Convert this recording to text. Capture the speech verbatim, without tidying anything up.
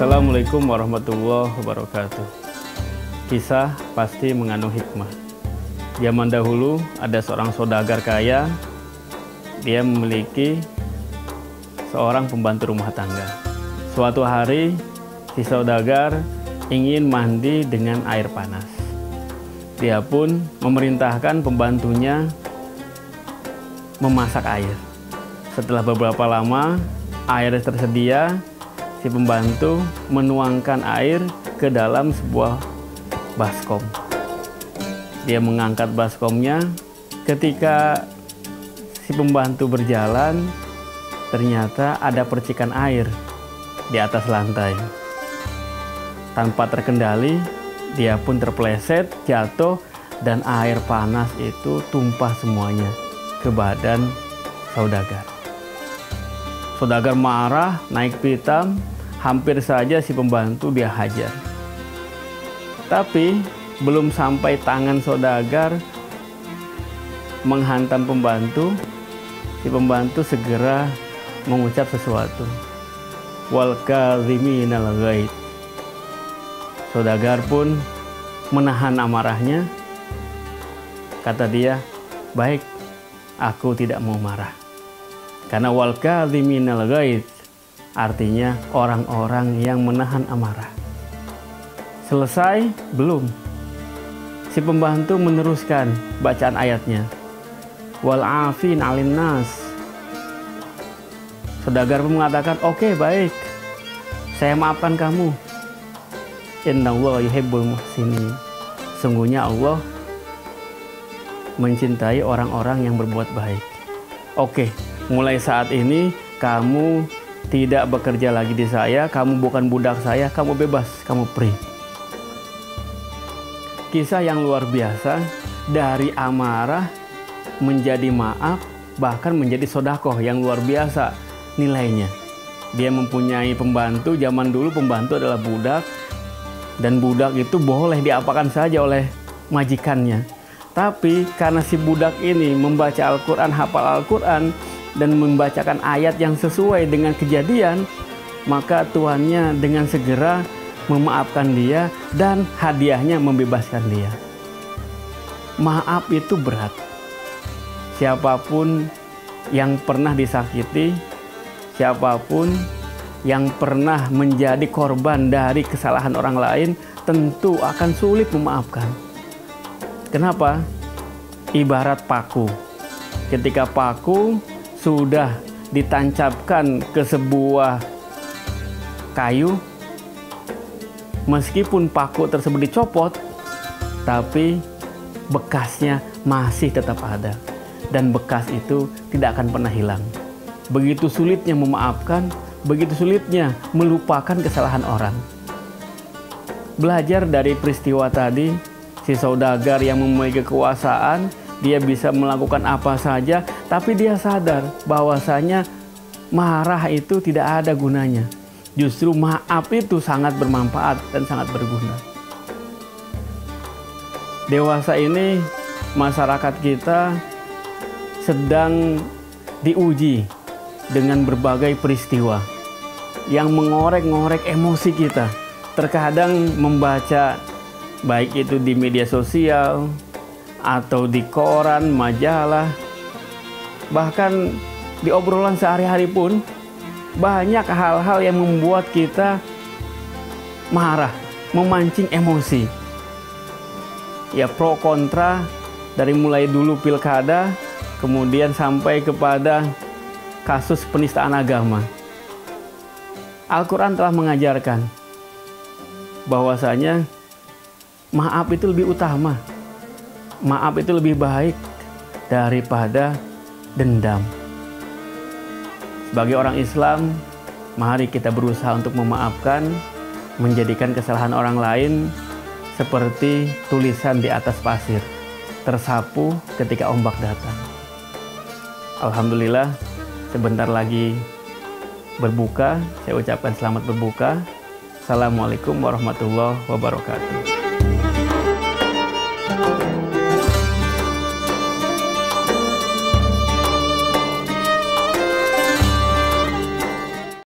Assalamualaikum warahmatullahi wabarakatuh. Kisah pasti mengandung hikmah. Zaman dahulu ada seorang saudagar kaya. Dia memiliki seorang pembantu rumah tangga. Suatu hari si saudagar ingin mandi dengan air panas. Dia pun memerintahkan pembantunya memasak air. Setelah beberapa lama air tersedia, si pembantu menuangkan air ke dalam sebuah baskom. Dia mengangkat baskomnya. Ketika si pembantu berjalan, ternyata ada percikan air di atas lantai. Tanpa terkendali, dia pun terpeleset, jatuh, dan air panas itu tumpah semuanya ke badan saudagar. Saudagar marah, naik pitam, hampir saja si pembantu dia hajar. Tapi belum sampai tangan saudagar menghantam pembantu, si pembantu segera mengucap sesuatu. Wal kadhiminal ghaidz. Saudagar pun menahan amarahnya. Kata dia, baik, aku tidak mau marah. Karena wal kadhiminal ghaidz artinya orang-orang yang menahan amarah. Selesai? Belum. Si pembantu meneruskan bacaan ayatnya. Wal afin 'alan nas. Saudagar pun mengatakan, oke, baik, saya maafkan kamu. Innallaha yuhibbul muhsinin. Sungguhnya Allah mencintai orang-orang yang berbuat baik. Oke, mulai saat ini kamu tidak bekerja lagi di saya, kamu bukan budak saya, kamu bebas, kamu free. Kisah yang luar biasa, dari amarah menjadi maaf, bahkan menjadi sodakoh yang luar biasa nilainya. Dia mempunyai pembantu, zaman dulu pembantu adalah budak, dan budak itu boleh diapakan saja oleh majikannya. Tapi karena si budak ini membaca Al-Quran, hafal Al-Quran, dan membacakan ayat yang sesuai dengan kejadian, maka tuannya dengan segera memaafkan dia dan hadiahnya membebaskan dia. Maaf itu berat. Siapapun yang pernah disakiti, siapapun yang pernah menjadi korban dari kesalahan orang lain, tentu akan sulit memaafkan. Kenapa? Ibarat paku. Ketika paku sudah ditancapkan ke sebuah kayu, meskipun paku tersebut dicopot, tapi bekasnya masih tetap ada. Dan bekas itu tidak akan pernah hilang. Begitu sulitnya memaafkan, begitu sulitnya melupakan kesalahan orang. Belajar dari peristiwa tadi, si saudagar yang memiliki kekuasaan, dia bisa melakukan apa saja, tapi dia sadar bahwasanya marah itu tidak ada gunanya. Justru maaf itu sangat bermanfaat dan sangat berguna. Dewasa ini, masyarakat kita sedang diuji dengan berbagai peristiwa yang mengorek-ngorek emosi kita. Terkadang membaca, baik itu di media sosial atau di koran, majalah, bahkan di obrolan sehari-hari pun banyak hal-hal yang membuat kita marah, memancing emosi. Ya, pro kontra, dari mulai dulu pilkada, kemudian sampai kepada kasus penistaan agama. Al-Quran telah mengajarkan bahwasanya maaf itu lebih utama. Maaf itu lebih baik daripada dendam. Sebagai orang Islam, mari kita berusaha untuk memaafkan, menjadikan kesalahan orang lain seperti tulisan di atas pasir, tersapu ketika ombak datang. Alhamdulillah, sebentar lagi berbuka. Saya ucapkan selamat berbuka. Assalamualaikum warahmatullahi wabarakatuh.